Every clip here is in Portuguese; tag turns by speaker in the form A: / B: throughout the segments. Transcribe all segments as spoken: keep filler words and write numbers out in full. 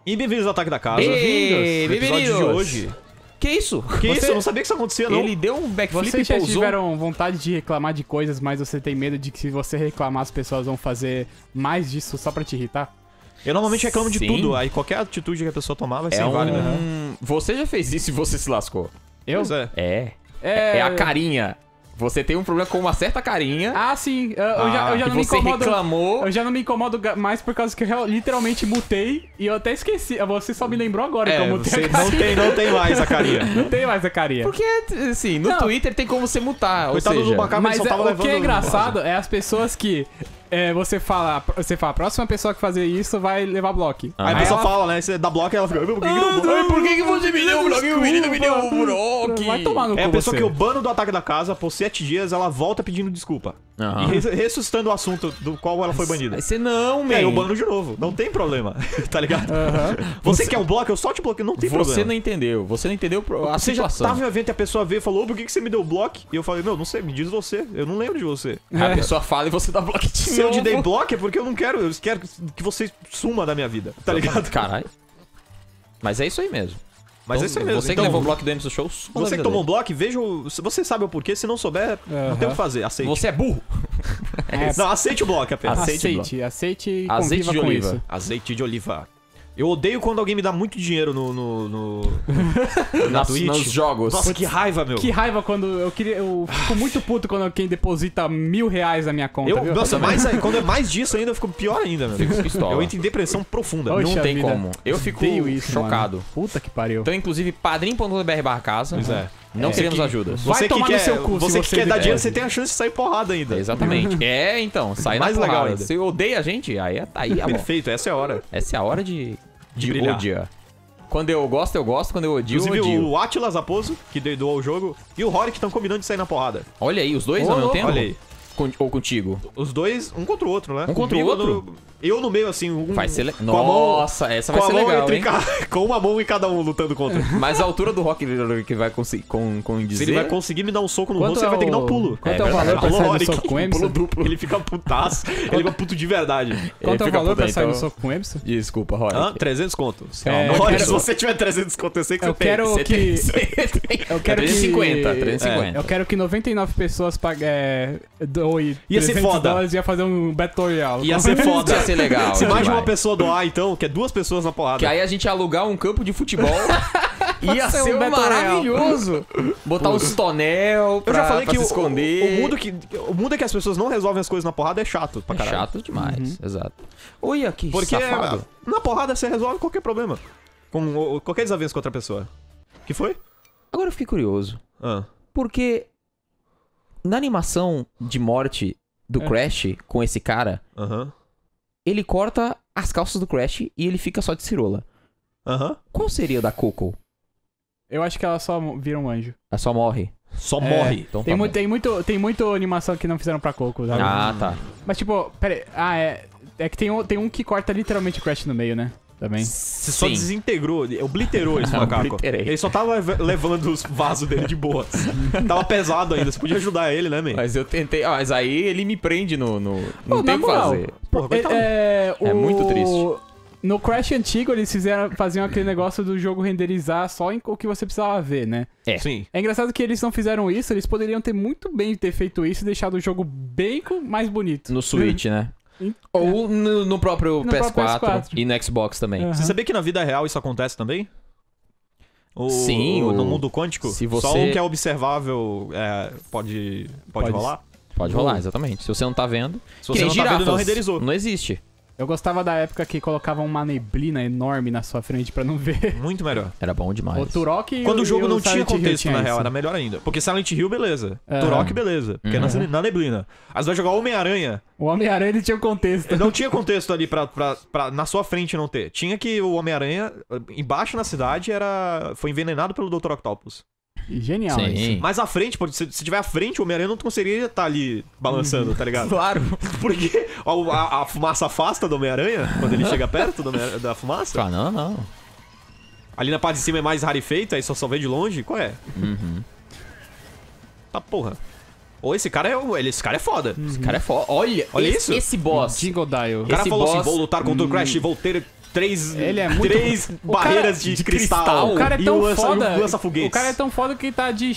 A: E bem-vindos ao Ataque da Casa.
B: Ei,
A: no episódio de
B: bem-vindos.
A: hoje.
B: Que isso?
A: Que
B: Você-
A: isso? Eu não sabia que isso acontecia, não.
B: Ele deu um backflip
C: Vocês
B: e
C: já
B: pousou.
C: tiveram vontade de reclamar de coisas, mas você tem medo de que se você reclamar as pessoas vão fazer mais disso só pra te irritar?
A: Eu normalmente reclamo de
B: Sim.
A: tudo, aí qualquer atitude que a pessoa tomar vai ser
B: É
A: inválida.
B: um... Você já fez isso e você se lascou.
C: Eu?
A: Pois é.
B: É.
C: É...
B: É a carinha. Você tem um problema com uma certa carinha.
C: Ah, sim. Eu, eu já, eu já
B: e
C: não me
B: você
C: incomodo...
B: reclamou.
C: Eu já não me incomodo ga- mais por causa que eu real- literalmente mutei e eu até esqueci. Você só me lembrou agora
A: É,
C: que eu mutei
A: você
C: a
A: não
C: carinha.
A: tem, não tem mais a carinha.
C: Não tem mais a carinha.
B: Porque, assim, no
C: Não.
B: Twitter tem como você mutar. Ou
A: Coitado do
B: seja,
A: macaco, ele
C: Mas
A: só
C: é,
A: tava
C: o
A: levando...
C: que é engraçado é as pessoas que é, você fala, você fala, a próxima pessoa que fazer isso vai levar bloco.
A: Aí a
B: Ah,
A: pessoa
C: ela-
A: fala, né? Você dá bloco e ela fica... Por que que deu bloco?
B: Ai, por que, que você me deu um bloquinho? O menino me deu um
C: Desculpa.
B: bloco.
C: Vai tomar no
A: É a
C: cu
A: pessoa
C: você.
A: que eu bano do Ataque da Casa, por sete dias, ela volta pedindo desculpa.
B: Aham.
A: E res- ressuscitando o assunto do qual ela foi banida.
B: Aí você não, man.
A: É, eu bano de novo. Não tem problema. Tá ligado?
C: Aham.
A: Você, quer um bloco, eu só te bloqueio. Não tem
B: Você
A: problema.
B: não entendeu. Você não entendeu a
A: Você já
B: situação.
A: tava em um evento e a pessoa veio e falou, por que, que você me deu bloco? E eu falei, meu, não sei, me diz você. Eu não lembro de você.
B: A
C: É.
B: pessoa fala e você dá bloco de
A: Se eu te
B: novo.
A: dei bloco é porque eu não quero, eu quero que você suma da minha vida, tá ligado?
B: Caralho. Mas é isso aí mesmo.
A: Mas é isso aí mesmo.
B: Você que
A: Então,
B: levou o bloco do Emerson Show, suma da
A: Você que
B: vida
A: tomou um
B: dele.
A: bloco, veja o... se você sabe o porquê, se não souber, não tem o que fazer, aceite.
B: Você é burro.
C: É,
A: Não, aceite o bloco apenas.
B: Aceite o
C: aceite, aceite e
B: Azeite
C: conviva
B: de
C: com
B: oliva.
C: isso.
A: Azeite de oliva. Eu odeio quando alguém me dá muito dinheiro no... no, no... na
B: Nas-
A: Twitch.
B: nos jogos.
A: Nossa, que raiva, meu.
C: Que raiva quando eu queria. Eu fico muito puto quando alguém deposita mil reais na minha conta.
A: Eu,
C: viu?
A: nossa, mais, aí, quando é mais disso ainda, eu fico pior ainda, meu.
B: Fico pistola.
A: Eu entro em depressão profunda.
C: Oi.
B: Não
C: Poxa
B: tem
C: vida.
B: como. Eu fico
C: Odeio isso,
B: chocado.
C: mano. Puta que pariu.
B: Então, inclusive, padrim.com.br barra casa.
A: Pois é.
B: Não
A: É.
B: queremos
A: Você
B: ajuda.
C: Vai
A: Você que
C: tomar no
A: quer,
C: seu cu, se
A: você que
C: você
A: quer dar
C: viver.
A: dinheiro, você tem a chance de sair porrada ainda.
B: Exatamente. É, então. Sair
A: Mais
B: na
A: legal
B: porrada.
A: ainda.
B: Se odeia a gente, aí é tá aí, amor.
A: Perfeito, essa é a hora.
B: Essa é a hora de,
A: De
B: de,
A: brilhar.
B: odiar. Quando eu gosto, eu gosto. Quando eu odio, eu
A: Inclusive
B: odio.
A: o Atila Zaposo, que doou o jogo, e o Rory que estão combinando de sair na porrada.
B: Olha aí, os dois
C: Ô,
B: ao mesmo
C: louco.
B: tempo?
A: Olha aí.
B: Com- ou contigo?
A: Os dois, um contra o outro, né?
B: Um contra o
A: Comigo,
B: outro?
A: no- eu no meio, assim, um,
B: Vai ser le...
A: com a mão-
B: Nossa, essa
A: com
B: vai
A: a
B: ser
A: mão
B: legal,
A: entre
B: hein?
A: ca- com uma mão em cada um lutando contra.
B: Mas a altura do Rock que vai conseguir com, com
A: Se
B: dizer...
A: ele vai conseguir me dar um soco no
C: Quanto
A: rosto,
C: é
A: ele vai ter que dar um
C: o-
A: pulo.
C: Quanto
B: É
C: é, o
B: verdade.
C: valor pra
A: Alô,
C: sair no
A: Rory,
C: soco com o
A: pulo
C: Emerson?
A: duplo. Ele fica putaço. Ele fica puto de verdade.
C: Quanto é o
B: fica
C: valor pra
B: puto,
C: sair no
B: então.
C: soco com o Emerson?
B: Desculpa, Rory.
A: Hã? trezentos conto.
C: É,
A: Rory,
C: eu quero-
A: se você tiver trezentos conto, eu sei que
C: Eu
A: você tem.
C: quero
B: Você
C: que...
B: tem- você tem-
C: Eu quero que...
B: trezentos e cinquenta, trezentos e cinquenta.
C: Eu quero que noventa e nove pessoas paguem... É, doem
A: Ia ser
C: trezentos
A: foda.
C: dólares e ia fazer um Battle Royale.
A: Ia ser foda.
B: Ia ser legal.
A: Se mais de uma
B: demais.
A: pessoa doar, então, que é duas pessoas na porrada.
B: Que aí a gente ia alugar um campo de futebol. Ia
C: ser um
B: ser
C: Battle
B: maravilhoso. Botar uns tonel pra,
A: Eu já falei
B: pra
A: que
B: se
A: o,
B: esconder.
A: o, mundo que o mundo é que as pessoas não resolvem as coisas na porrada é chato pra
B: É
A: caralho.
B: chato demais, exato. Olha que
A: Porque
B: safado.
A: na porrada você resolve qualquer problema. Com o- qualquer desavença com outra pessoa. Que foi?
B: Agora eu fiquei curioso.
A: Ah.
B: Porque na animação de morte do
C: É.
B: Crash com esse cara,
A: Aham.
B: ele corta as calças do Crash e ele fica só de cirola.
A: Aham.
B: Qual seria o da Coco?
C: Eu acho que ela só vira um anjo.
B: Ela só morre.
A: Só
C: É.
A: morre.
B: Então
C: Tem,
B: tá
C: mu
B: bom.
C: tem, muito, tem muito animação que não fizeram pra Coco, sabe?
B: Ah, tá.
C: Mas tipo, pera aí. Ah, é. É que tem um, tem um que corta literalmente o Crash no meio, né? Também.
A: Você só
B: Sim.
A: desintegrou, obliterou esse macaco.
B: Obliterei.
A: Ele só tava lev- levando os vasos dele de boas. Tava pesado ainda, você podia ajudar ele, né, man?
B: Mas eu tentei. Ah, mas aí ele me prende no. no... Não
C: Pô,
B: tem
C: na
B: o que
C: moral,
B: fazer.
A: Porra, coitado.
C: É,
B: É
C: o-
B: muito triste.
C: No Crash antigo, eles fizeram, faziam aquele negócio do jogo renderizar só em o que você precisava ver, né?
B: É.
A: Sim.
C: É engraçado que eles não fizeram isso, eles poderiam ter muito bem ter feito isso e deixado o jogo bem co- mais bonito.
B: No Switch, né?
C: Em-
B: Ou no, no próprio
C: No
B: P S quatro,
C: próprio P S quatro.
B: e no Xbox também.
C: Aham.
A: Você sabia que na vida real isso acontece também? O,
B: Sim,
A: o-
B: o-
A: no mundo quântico?
B: se
A: Só
B: você-
A: um que é observável é, pode, pode,
C: Pode-
A: rolar?
B: Pode rolar, exatamente. Se você não tá vendo.
A: Se
B: que
A: você
B: nem
A: não tá vendo,
B: girafas.
A: não renderizou.
B: Não existe.
C: Eu gostava da época que colocavam uma neblina enorme na sua frente pra não ver.
A: Muito melhor.
B: Era bom demais.
C: O Turok e
A: Quando o jogo
C: e
A: não tinha
C: Silent Hill
A: contexto,
C: tinha
A: na real,
C: isso.
A: era melhor ainda. Porque Silent Hill, beleza.
C: Aham.
A: Turok, beleza. Porque é na,
B: Uhum.
A: na neblina. Aí você vai jogar Homem-Aranha,
C: O Homem-Aranha ele tinha um contexto.
A: não tinha contexto ali pra, pra, pra na sua frente não ter. Tinha que o Homem-Aranha, embaixo na cidade, era foi envenenado pelo doutor Octopus.
C: Genial
B: Sim.
C: isso.
A: Mais à frente, pode- se, se tiver à frente, o Homem-Aranha não conseguiria estar ali balançando, tá ligado?
B: Claro.
A: Porque a, a- a fumaça afasta do Homem-Aranha, quando ele chega perto do Homem- da fumaça.
B: Ah, não, não.
A: Ali na parte de cima é mais rarefeita, aí só só vê de longe. Qual é?
B: Uhum.
A: Tá porra. Ou esse cara é, o- ele, esse cara é foda.
B: Esse cara é foda. Olha,
A: Olha
B: esse,
A: isso.
B: Esse boss.
C: Jingle Dial.
A: O cara
B: Esse
A: falou assim,
B: boss-
A: vou lutar contra o Crash e vou ter três,
C: Ele é muito-
A: três
C: O cara-
A: barreiras de,
B: de
A: cristal.
B: cristal.
C: O cara é
A: e
C: tão
A: um lança,
C: foda.
A: E um lança-foguetes.
C: O cara é tão foda que tá de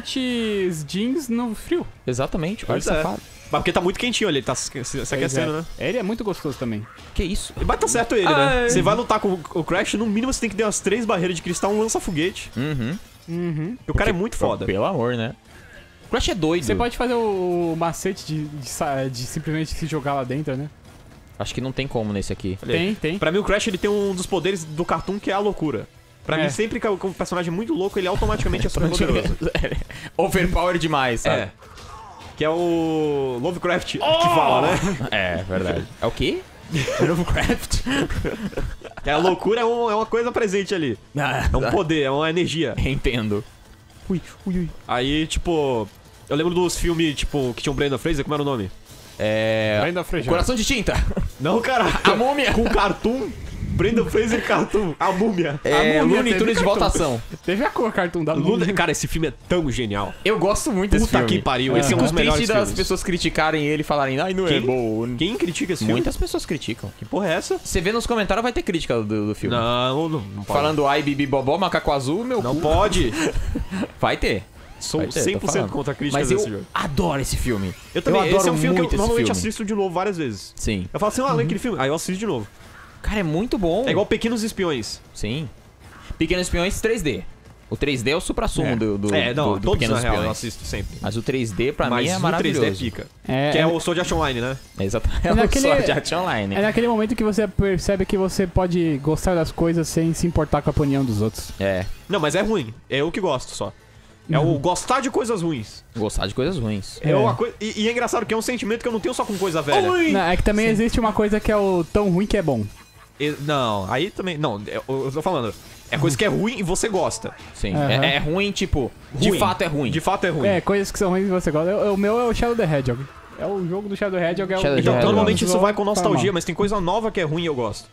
C: shorts jeans no frio.
B: Exatamente, olha
A: Pois
B: esse
A: é.
B: safado.
A: Mas porque tá muito quentinho ali, ele tá se, se, se aquecendo, né?
C: Ele é muito gostoso também.
B: Que isso?
A: Mas tá certo ele,
B: Ai.
A: né? Você vai lutar com o Crash, no mínimo você tem que ter umas três barreiras de cristal, um lança-foguete.
B: Uhum.
C: Uhum.
A: E o cara é muito foda.
B: Pelo amor, né? O Crash é doido.
C: Você pode fazer o macete de, de, sa- de simplesmente se jogar lá dentro, né?
B: Acho que não tem como nesse aqui.
A: Olha aí.
C: Tem, tem.
A: Pra mim, o Crash ele tem um dos poderes do cartoon que é a loucura. Pra
C: É.
A: mim, sempre que é um personagem muito louco, ele automaticamente é super poderoso.
B: Overpower demais, sabe?
A: É. Que é o Lovecraft que fala, né?
B: É, verdade. É o quê? Lovecraft?
A: Que a loucura é, um- é uma coisa presente ali. É um poder, é uma energia.
B: Entendo. Ui, ui, ui.
A: Aí, tipo... Eu lembro dos filmes, tipo, que tinha o Brandon Fraser, como era o nome?
B: É...
C: Ainda frejado.
B: Coração de tinta.
A: Não, cara.
B: A múmia.
A: Com cartoon. Brandon Fraser cartoon. A múmia.
B: É,
C: A múmia
B: Looney
C: teve
B: Tunes de
C: cartão.
B: votação.
C: Teve a cor cartoon da
A: Luna-
C: Luna.
A: Cara, esse filme é tão genial.
B: Eu gosto muito desse
A: Puta
B: filme.
A: que pariu.
C: É.
A: Esse é um
B: Fico
A: dos melhores
B: triste das
A: filmes.
B: pessoas criticarem ele e falarem, ai, não é
A: Quem?
B: bom.
A: Quem critica esse filme?
B: Muitas pessoas criticam.
A: Que porra é essa?
B: Você vê nos comentários, vai ter crítica do, do filme.
A: Não, não, não pode.
B: Falando ai, bibi, bobó, macaco azul, meu
A: Não
B: cu.
A: pode.
B: Vai ter.
A: Sou
B: Vai ter, tô
A: cem por cento
B: falando.
A: contra críticas
B: Mas
A: desse
B: eu
A: jogo.
B: adoro esse filme.
A: Eu também.
B: adoro
A: esse é um filme que
B: muito
A: eu
B: esse
A: normalmente
B: filme.
A: assisto de novo várias vezes.
B: Sim.
A: Eu falo assim, ah, lembra aquele filme? Aí eu assisto de novo.
B: Cara, é muito bom.
A: É igual Pequenos Espiões.
B: Sim. Pequenos Espiões três D. O três D é o supra-sumo
C: É.
B: do, do,
A: é, não,
B: do, do
A: todos
B: Pequenos
A: na real eu
B: Espiões.
A: assisto sempre.
B: Mas o três D pra
A: Mas
B: mim é
A: o
B: maravilhoso.
A: três D é pica.
C: É,
A: Que é
C: é,
A: o Sword Art Online, né?
B: É exatamente. É
C: É
B: o
C: naquele-
B: Sword Art Online.
C: é naquele momento que você percebe que você pode gostar das coisas sem se importar com a opinião dos outros.
B: É.
A: Não, mas é ruim. É eu que gosto só. É
B: Uhum.
A: o gostar de coisas ruins.
B: Gostar de coisas ruins.
A: É,
C: É.
A: uma coisa. E, e é engraçado que é um sentimento que eu não tenho só com coisa velha.
C: Não, é que também existe uma coisa que é o tão ruim que é bom.
A: E- não, aí também. Não, eu, eu tô falando. É coisa que é ruim e você gosta.
B: Sim.
C: Aham.
B: É, é ruim, tipo, de
A: Ruim.
B: fato é ruim.
A: De fato é ruim.
C: É, coisas que são ruins e você gosta. Eu- O meu é o Shadow the Hedgehog. É o jogo do Shadow the Hedgehog. É o
B: Shadow the
A: Então,
B: Hedgehog.
A: normalmente isso
C: Vou
A: vai com
C: falar
A: nostalgia,
C: mal.
A: mas tem coisa nova que é ruim e eu gosto.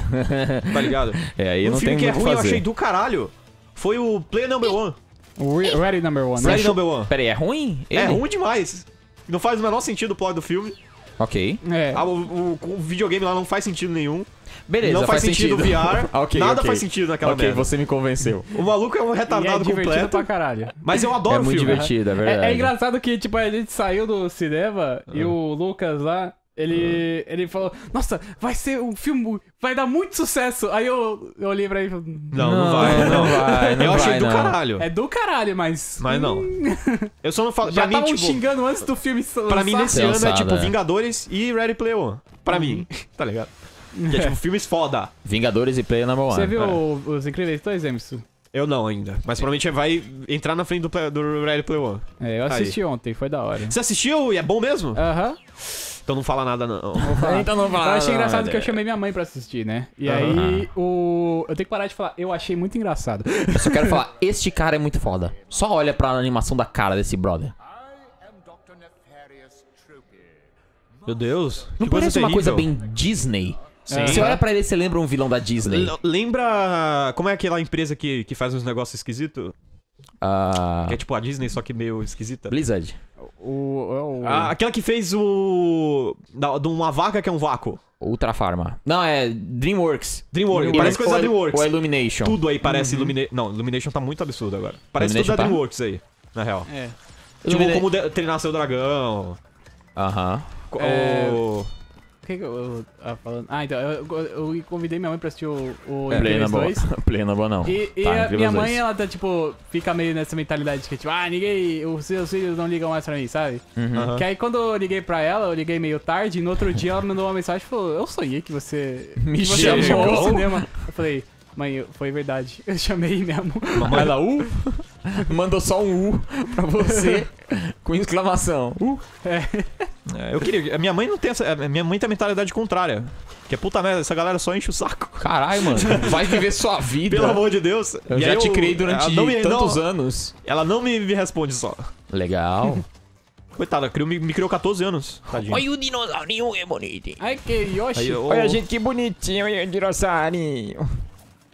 A: Tá ligado?
B: É, aí
A: Um
B: não
A: filme
B: tem
A: que é
B: muito o
A: ruim eu
B: fazer.
A: achei do caralho foi o Play Number One.
C: O Re- Ready Number One, né?
A: Ready Number One.
B: Pera aí, é ruim?
A: É
B: Ele?
A: ruim demais. Não faz o menor sentido o plot do filme.
B: Ok.
C: É.
A: Ah, o, o- o videogame lá não faz sentido nenhum.
B: Beleza,
A: não faz, sentido o V R.
B: Ok,
A: Nada
B: ok.
A: faz sentido naquela
B: Ok,
A: merda.
B: você me convenceu.
A: O maluco é um
C: E é
A: retardado
C: divertido
A: completo.
C: pra caralho.
A: Mas eu adoro
B: É
A: o
B: muito
A: filme.
B: divertido, é verdade.
C: É, é engraçado que, tipo, a gente saiu do cinema e o Lucas lá, ele, ele falou, nossa, vai ser um filme, vai dar muito sucesso. Aí eu, eu olhei pra ele e falei,
A: Não, não, vai, não.
B: vai, não
A: eu achei
B: vai,
A: do
B: não.
A: caralho.
C: é do caralho, mas...
A: Mas não. Eu só não falo.
C: Já
A: Pra mim,
C: estavam
A: tipo,
C: xingando antes do filme lançar.
A: pra mim nesse ano é
B: Cansado,
A: tipo
B: é.
A: Vingadores e Ready Player One. Pra mim, tá ligado? Que é tipo filmes foda.
B: Vingadores e Player Number One.
C: Você viu
A: é.
C: o- os Incríveis dois, Emerson?
A: Eu não ainda. Mas provavelmente vai entrar na frente do, play- do Ready Player One.
C: É, eu assisti ontem, foi da hora.
A: Você assistiu e é bom mesmo?
C: Aham.
A: Então não fala nada, não.
C: Vou falar.
B: Então não
C: Eu
B: fala.
C: achei
B: não,
C: engraçado
B: né?
C: que eu chamei minha mãe pra assistir, né? E
A: Aham.
C: aí, o... Eu tenho que parar de falar, eu achei muito engraçado.
B: Eu só quero falar, este cara é muito foda. Só olha pra animação da cara desse brother.
A: Meu Deus.
B: Não
A: que
B: parece uma coisa
A: terrível.
B: bem Disney?
C: Sim.
B: Você olha pra ele, você lembra um vilão da Disney.
A: L- Lembra. Como é aquela empresa que, que faz uns negócios esquisitos?
B: Ah,
A: Que é tipo a Disney, só que meio esquisita.
B: Blizzard.
C: O... o...
A: Ah, aquela que fez o. Da, de uma vaca que é um vácuo.
B: Ultra Pharma. Não, é DreamWorks.
A: Dreamworks. Parece coisa da
B: Ou-
A: Dreamworks.
B: Ou Illumination.
A: Tudo aí parece Illumination. Não, Illumination tá muito absurdo agora. Parece tudo
B: Illumination
A: da
B: tá?
A: Dreamworks aí, na real.
C: É.
A: Tipo,
B: Illumina-
A: como de- treinar seu dragão.
B: Aham.
A: co-
C: É,
A: o-
C: O que que eu, eu tava falando? Ah, então, eu, eu, eu convidei minha mãe pra assistir o, o
B: É, Play
C: Incríveis
B: Number
C: dois.
B: One. Play Number One não.
C: E, e
B: Tá,
C: a
B: Incríveis
C: minha
B: dois.
C: mãe, ela tá, tipo, fica meio nessa mentalidade de que, tipo, ah, ninguém, os seus filhos não ligam mais pra mim, sabe?
B: Uhum.
A: Aham.
C: Que aí quando eu liguei pra ela, eu liguei meio tarde, e no outro dia ela me mandou uma mensagem e falou, eu sonhei que você
B: Me
C: que você
B: chamou.
C: chamou no cinema. Eu falei, mãe, eu- foi verdade. Eu chamei mesmo.
A: Mamãe-
B: Ela, U? Mandou só um U pra você com exclamação. U?
A: É, eu queria. A minha mãe não tem essa. A minha mãe tem a mentalidade contrária. Que é puta merda, essa galera só enche o saco.
B: Caralho, mano. Vai viver sua vida.
A: Pelo amor de Deus.
B: Eu
A: E
B: já
A: aí
B: te criei durante
A: ela não me-
B: tantos
A: não-
B: anos.
A: Ela não me, me responde só.
B: Legal.
A: Coitada, criou, me, me criou catorze anos. Tadinho.
B: Olha o dinossaurinho, é bonito.
C: Ai, que Yoshi.
A: Aí, eu-
B: Olha, gente, que bonitinho, olha o dinossaurinho.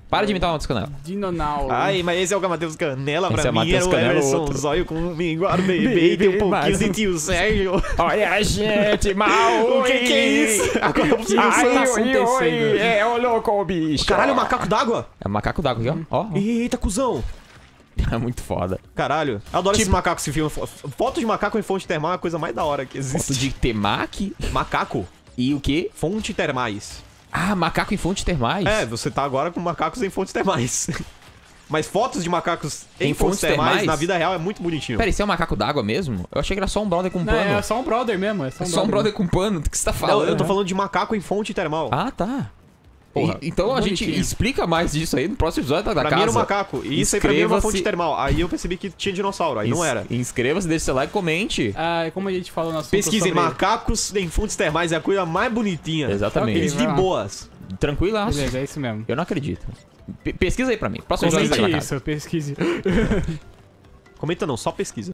B: Para de imitar o Matheus Canela.
C: Dinonauro.
A: Ai, mas esse é o Matheus Canela, pra
B: Esse é o
A: mim
B: Matheus
A: era o
B: Canela,
A: Emerson
B: outro.
A: Zóio comigo, agora bebê, e tem um pouquinho
B: mais
A: de
B: um.
A: tio Sérgio.
B: Olha, gente, mal.
A: O que que é isso? Agora eu preciso
C: Ai,
A: saber.
C: tá acontecendo?
B: É o louco, bicho.
A: Caralho, macaco d'água?
B: É o macaco d'água aqui, ó. Ó,
A: Eita, cuzão.
B: é muito foda.
A: Caralho, eu adoro
B: Tipo-
A: esses macacos que filmam. Foto de macaco em fonte termal é a coisa mais da hora que existe.
B: Foto de temaki
A: Macaco?
B: e o quê?
A: Fonte termais.
B: Ah, macaco em fontes termais.
A: É, você tá agora com macacos em fontes termais. Mas fotos de macacos em,
B: Em
A: fontes
B: fontes
A: termais,
B: termais?
A: na vida real, é muito bonitinho.
B: Pera, esse é um macaco d'água mesmo? Eu achei que era só um brother com
C: Não,
B: pano.
C: é só um brother mesmo. É só
B: É
C: um
B: só um brother com pano, do que você tá
A: Não,
B: falando?
A: eu tô falando de macaco em fonte termal.
B: Ah, tá.
A: Porra,
B: E- então a gente
C: bonitinho.
B: explica mais disso aí no próximo episódio da
A: Pra
B: casa.
A: mim era um macaco. E isso aí pra mim era uma fonte
B: Inscreva-se-
A: termal. Aí eu percebi que tinha dinossauro, aí não era.
B: Inscreva-se, deixe seu like e comente.
C: Ah, como a gente falou no assunto
A: Pesquisem
C: sobre...
A: macacos em fontes termais, é a coisa mais bonitinha.
B: Exatamente.
A: Eles
C: Ok,
A: de
C: vai lá.
A: boas.
B: Tranquilaço.
C: Beleza, é isso mesmo.
B: Eu não acredito. Pe- pesquisa aí pra mim. Próximo episódio da
C: Comente
B: casa.
C: isso, pesquise.
A: Comenta não, só pesquisa.